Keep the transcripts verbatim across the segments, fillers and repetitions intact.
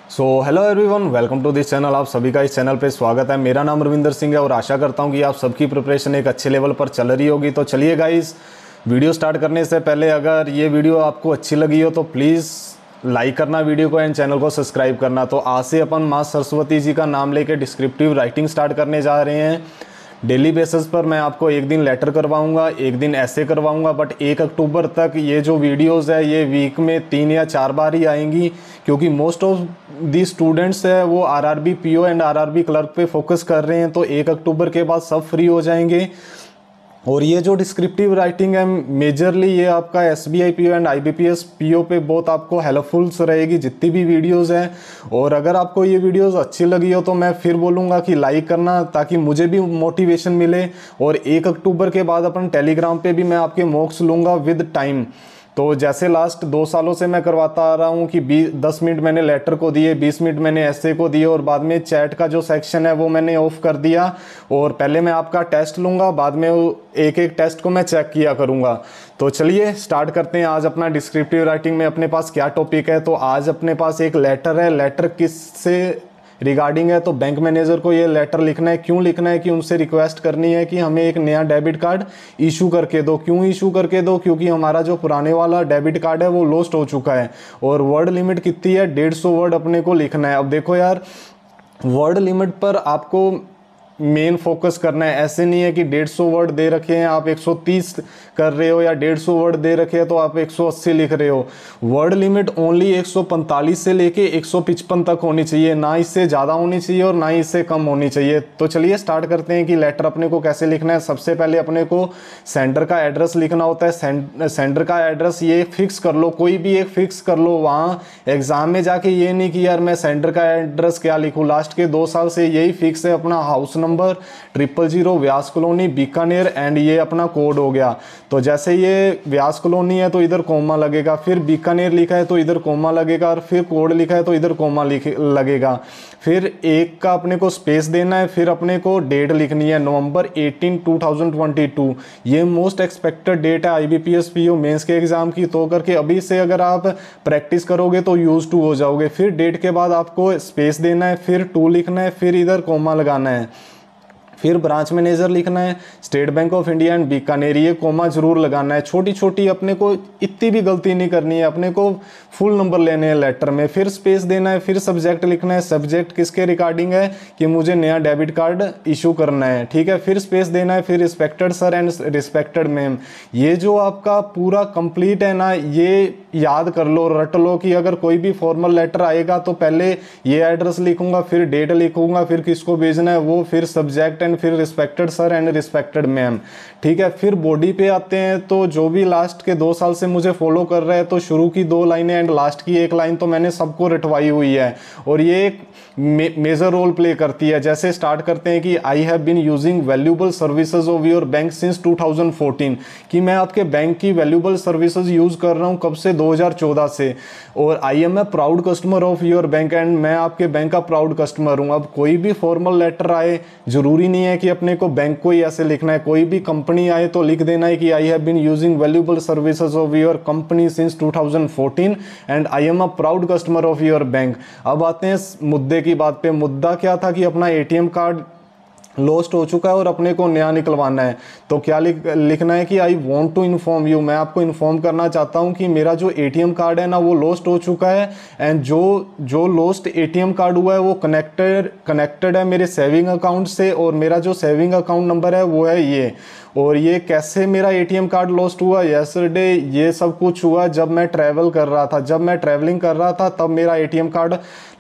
So hello everyone, welcome to this channel. आप सभी का इस चैनल पे स्वागत है। मेरा नाम रविंदर सिंह है और आशा करता हूँ कि आप सबकी प्रिपरेशन एक अच्छे लेवल पर चल रही होगी। तो चलिए गाइस, वीडियो स्टार्ट करने से पहले अगर ये वीडियो आपको अच्छी लगी हो तो प्लीज़ लाइक करना वीडियो को एंड चैनल को सब्सक्राइब करना। तो आज से अपन माँ सरस्वती जी का नाम लेके डिस्क्रिप्टिव राइटिंग स्टार्ट करने जा रहे हैं। डेली बेसिस पर मैं आपको एक दिन लेटर करवाऊंगा, एक दिन ऐसे करवाऊंगा, बट एक अक्टूबर तक ये जो वीडियोस है ये वीक में तीन या चार बार ही आएंगी, क्योंकि मोस्ट ऑफ दी स्टूडेंट्स है वो RRB PO and RRB clerk पे फोकस कर रहे हैं। तो एक अक्टूबर के बाद सब फ्री हो जाएंगे। और ये जो डिस्क्रिप्टिव राइटिंग है मेजरली ये आपका SBI PO and IBPS PO पे बहुत आपको हेल्पफुल रहेगी जितनी भी वीडियोस हैं। और अगर आपको ये वीडियोस अच्छी लगी हो तो मैं फिर बोलूँगा कि लाइक करना, ताकि मुझे भी मोटिवेशन मिले। और एक अक्टूबर के बाद अपन टेलीग्राम पे भी मैं आपके मॉक्स लूँगा विद टाइम। तो जैसे लास्ट दो सालों से मैं करवाता आ रहा हूँ कि बीस दस मिनट मैंने लेटर को दिए, बीस मिनट मैंने ऐसे को दिए, और बाद में चैट का जो सेक्शन है वो मैंने ऑफ कर दिया। और पहले मैं आपका टेस्ट लूँगा, बाद में एक एक टेस्ट को मैं चेक किया करूँगा। तो चलिए स्टार्ट करते हैं आज अपना डिस्क्रिप्टिव राइटिंग में अपने पास क्या टॉपिक है। तो आज अपने पास एक लेटर है। लेटर किससे रिगार्डिंग है? तो बैंक मैनेजर को ये लेटर लिखना है। क्यों लिखना है? कि उनसे रिक्वेस्ट करनी है कि हमें एक नया डेबिट कार्ड इशू करके दो। क्यों इशू करके दो? क्योंकि हमारा जो पुराने वाला डेबिट कार्ड है वो लॉस्ट हो चुका है। और वर्ड लिमिट कितनी है? डेढ़ सौ वर्ड अपने को लिखना है। अब देखो यार, वर्ड लिमिट पर आपको मेन फोकस करना है। ऐसे नहीं है कि डेढ़ सौ वर्ड दे रखे हैं आप एक सौ तीस कर रहे हो, या डेढ़ सौ वर्ड दे रखे हैं तो आप एक सौ अस्सी लिख रहे हो। वर्ड लिमिट ओनली एक सौ पैंतालीस से लेके एक सौ पचपन तक होनी चाहिए, ना इससे ज़्यादा होनी चाहिए और ना इससे कम होनी चाहिए। तो चलिए स्टार्ट करते हैं कि लेटर अपने को कैसे लिखना है। सबसे पहले अपने को सेंडर का एड्रेस लिखना होता है। सेंडर का एड्रेस ये फिक्स कर लो, कोई भी एक फिक्स कर लो। वहाँ एग्जाम में जाके ये नहीं कि यार मैं सेंडर का एड्रेस क्या लिखूँ। लास्ट के दो साल से यही फिक्स है अपना house number triple zero Vyas colony Bikaner, and ये अपना कोड हो गया। तो जैसे ये व्यास कॉलोनी है तो इधर कोमा लगेगा, फिर बीकानेर लिखा है तो इधर कोमा लगेगा, और फिर कोड लिखा है तो इधर कोमा लगेगा। फिर एक का अपने को स्पेस देना है। फिर अपने को डेट लिखनी है नवंबर अठारह दो हज़ार बाईस। ये मोस्ट एक्सपेक्टेड डेट है आईबीपीएस पीओ मेंस के एग्जाम की। तो करके अभी से अगर आप प्रैक्टिस करोगे तो यूज टू हो जाओगे। फिर डेट के बाद आपको स्पेस देना है, फिर टू लिखना है, फिर इधर कोमा लगाना है। फिर ब्रांच मैनेजर लिखना है, State Bank of India and Bikaner, ये कोमा जरूर लगाना है। छोटी छोटी अपने को इतनी भी गलती नहीं करनी है, अपने को फुल नंबर लेने हैं लेटर में। फिर स्पेस देना है, फिर सब्जेक्ट लिखना है। सब्जेक्ट किसके रिगार्डिंग है? कि मुझे नया डेबिट कार्ड इशू करना है, ठीक है। फिर स्पेस देना है, फिर respected sir and respected ma'am. ये जो आपका पूरा कंप्लीट है ना, ये याद कर लो, रट लो कि अगर कोई भी फॉर्मल लेटर आएगा तो पहले ये एड्रेस लिखूंगा, फिर डेट लिखूंगा, फिर किसको भेजना है वो, फिर सब्जेक्ट, फिर respected sir and respected ma'am, ठीक है। फिर बॉडी पे आते हैं। तो जो भी लास्ट के दो साल से मुझे फॉलो कर रहे हैं तो शुरू की दो लाइनें एंड लास्ट की एक लाइन तो मैंने सबको रटवाई हुई है, और ये एक मे, मेजर रोल प्ले करती है। जैसे स्टार्ट करते हैं कि I have been using valuable services of your bank since two thousand fourteen, कि मैं आपके बैंक की वैल्यूएबल सर्विसेज यूज कर रहा हूं कब से? दो हज़ार चौदह से। और I am a proud customer of your bank, and मैं आपके बैंक का प्राउड कस्टमर हूं। अब कोई भी फॉर्मल लेटर आए, जरूरी नहीं है कि अपने को बैंक को ही ऐसे लिखना है। कोई भी कंपनी आए तो लिख देना है कि I have been using valuable services of your company since two thousand fourteen and I am a proud customer of your bank. अब आते हैं मुद्दे की बात पे। मुद्दा क्या था? कि अपना एटीएम कार्ड लॉस्ट हो चुका है और अपने को नया निकलवाना है। तो क्या लिख, लिखना है कि I want to inform you, मैं आपको इन्फॉर्म करना चाहता हूं कि मेरा जो एटीएम कार्ड है ना वो लॉस्ट हो चुका है, एंड जो जो लॉस्ट एटीएम कार्ड हुआ है वो कनेक्टेड कनेक्टेड है मेरे सेविंग अकाउंट से, और मेरा जो सेविंग अकाउंट नंबर है वो है ये। और ये कैसे मेरा एटीएम कार्ड लॉस्ट हुआ? यस्टरडे ये सब कुछ हुआ जब मैं ट्रैवल कर रहा था। जब मैं ट्रैवलिंग कर रहा था तब मेरा एटीएम कार्ड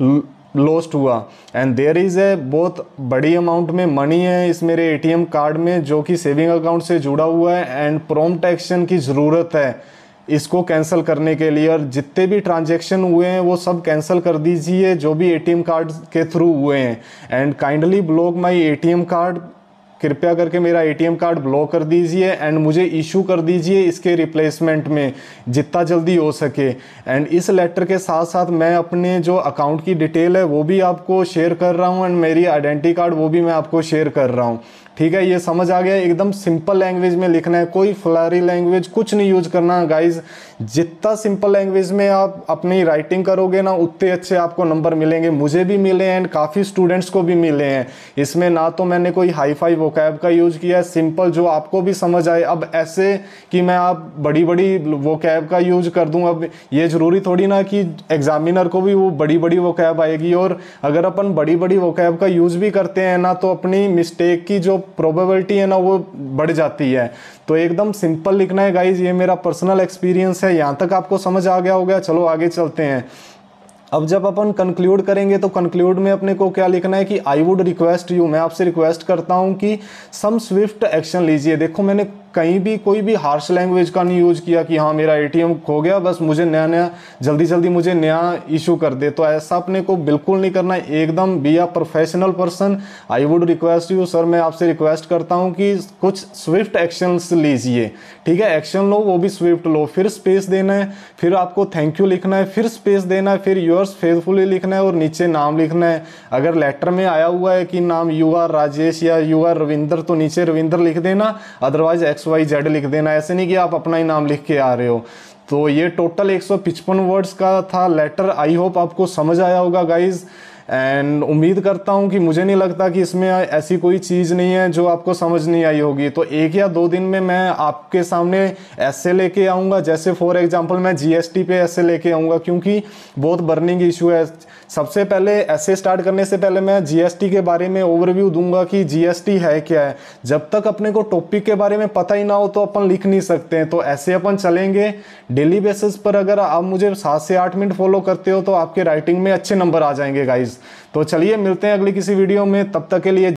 लॉस्ट हुआ, एंड देयर इज ए बहुत बड़ी अमाउंट में मनी है इस मेरे एटीएम कार्ड में जो कि सेविंग अकाउंट से जुड़ा हुआ है, एंड प्रॉम्प्ट एक्शन की ज़रूरत है इसको कैंसिल करने के लिए। और जितने भी ट्रांजैक्शन हुए हैं वो सब कैंसिल कर दीजिए जो भी एटीएम कार्ड के थ्रू हुए हैं, and kindly block my ATM card, कृपया करके मेरा एटीएम कार्ड ब्लॉक कर दीजिए, एंड मुझे इशू कर दीजिए इसके रिप्लेसमेंट में जितना जल्दी हो सके। एंड इस लेटर के साथ साथ मैं अपने जो अकाउंट की डिटेल है वो भी आपको शेयर कर रहा हूँ, एंड मेरी आइडेंटिटी कार्ड वो भी मैं आपको शेयर कर रहा हूँ, ठीक है, ये समझ आ गया। एकदम सिंपल लैंग्वेज में लिखना है, कोई फ्लरी लैंग्वेज कुछ नहीं यूज करना है गाइज। जितना सिंपल लैंग्वेज में आप अपनी राइटिंग करोगे ना, उतने अच्छे आपको नंबर मिलेंगे। मुझे भी मिले हैं एंड काफ़ी स्टूडेंट्स को भी मिले हैं। इसमें ना तो मैंने कोई हाई फाई वोकैब का यूज किया है, सिंपल जो आपको भी समझ आए। अब ऐसे कि मैं आप बड़ी बड़ी वोकैब का यूज कर दूं, अब ये जरूरी थोड़ी ना कि एग्जामिनर को भी वो बड़ी बड़ी वोकैब आएगी। और अगर अपन बड़ी बड़ी वोकैब का यूज भी करते हैं ना, तो अपनी मिस्टेक की जो प्रोबेबिलिटी है ना, वो बढ़ जाती है। तो एकदम सिंपल लिखना है गाइज, ये मेरा पर्सनल एक्सपीरियंस है। यहाँ तक आपको समझ आ गया होगा। चलो आगे चलते हैं। अब जब अपन कंक्लूड करेंगे तो कंक्लूड में अपने को क्या लिखना है कि आई वुड रिक्वेस्ट यू, मैं आपसे रिक्वेस्ट करता हूं कि सम स्विफ्ट एक्शन लीजिए। देखो मैंने कहीं भी कोई भी हार्श लैंग्वेज का नहीं यूज किया कि हाँ मेरा एटीएम खो गया, बस मुझे नया नया जल्दी जल्दी मुझे नया इशू कर दे। तो ऐसा अपने को बिल्कुल नहीं करना है। एकदम be a professional person. I would request you, sir मैं आपसे रिक्वेस्ट करता हूँ कि कुछ स्विफ्ट एक्शंस लीजिए। ठीक है, एक्शन लो, वो भी स्विफ्ट लो। फिर स्पेस देना है, फिर आपको थैंक यू लिखना है, फिर स्पेस देना है, फिर योर्स फेथफुली लिखना है और नीचे नाम लिखना है। अगर लेटर में आया हुआ है कि नाम यू आर राजेश या यू आर रविंदर, तो नीचे रविंदर लिख देना, अदरवाइज एक्स वाई जेड लिख देना। ऐसे नहीं कि आप अपना ही नाम लिख के आ रहे हो। तो ये टोटल एक सौ पचपन वर्ड्स का था लेटर। आई होप आपको समझ आया होगा गाइज, एंड उम्मीद करता हूं कि, मुझे नहीं लगता कि इसमें ऐसी कोई चीज़ नहीं है जो आपको समझ नहीं आई होगी। तो एक या दो दिन में मैं आपके सामने ऐसे लेके आऊँगा, जैसे फॉर एग्जांपल मैं जीएसटी पे ऐसे लेके आऊँगा, क्योंकि बहुत बर्निंग इशू है। सबसे पहले ऐसे स्टार्ट करने से पहले मैं जीएसटी के बारे में ओवरव्यू दूंगा कि जीएसटी है क्या है। जब तक अपने को टॉपिक के बारे में पता ही ना हो तो अपन लिख नहीं सकते हैं। तो ऐसे अपन चलेंगे डेली बेसिस पर। अगर आप मुझे सात से आठ मिनट फॉलो करते हो तो आपके राइटिंग में अच्छे नंबर आ जाएंगे गाइज। तो चलिए मिलते हैं अगली किसी वीडियो में, तब तक के लिए